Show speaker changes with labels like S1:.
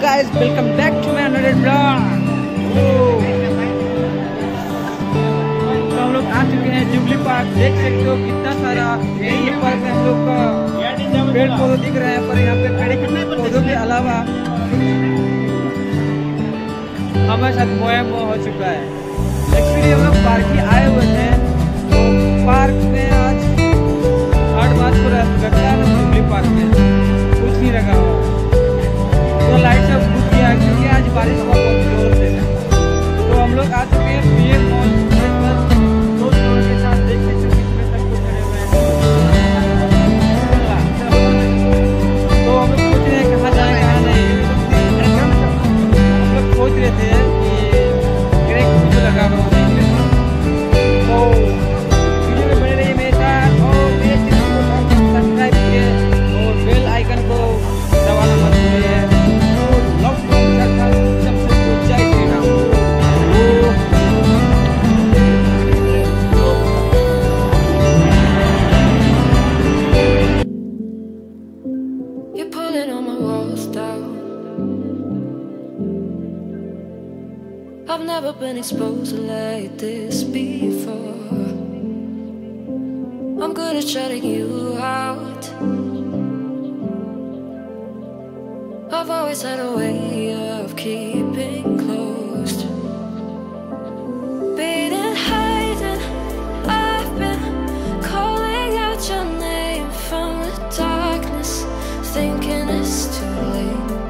S1: guys, welcome back to my another vlog। तो हम लोग आ चुके हैं जुबली पार्क। देख सकते हो कितना सारा ये पार्क में हम लोग का पेड़ पौधे दिख रहे हैं, पर यहाँ पे पेड़ पौधों के अलावा हमारे साथ मोह हो चुका है। एक्चुअली हम लोग पार्क ही आए हुए थे, तो पार्क में आज 8 मार्च को लगता है जुबली पार्क में कुछ नहीं लगा हुआ, तो लाइट सब बुक किया क्योंकि आज बारिश हुआ बहुत जोर से। तो हम लोग आ चुके हैं p&mall दोस्तों के साथ। देख सकते हो कितने तक को खड़े हुए हैं। तो हम लोग सोच रहे हैं कहाँ जाए कहाँ नहीं। हम लोग सोच रहे थे कि ग्रेक लगा हुआ, तो वीडियो में बने रहिए मेरे साथ और मेरे चैनल को सब्सक्राइब कीजिए और बेल आइकन को दबाना मत भूलिए।
S2: You're pulling on my walls down. I've never been exposed like this before. I'm good at shutting you out. I've always had a way of keeping closed. Beating, hiding, I've been calling out your name from the darkness, thinking it's too late.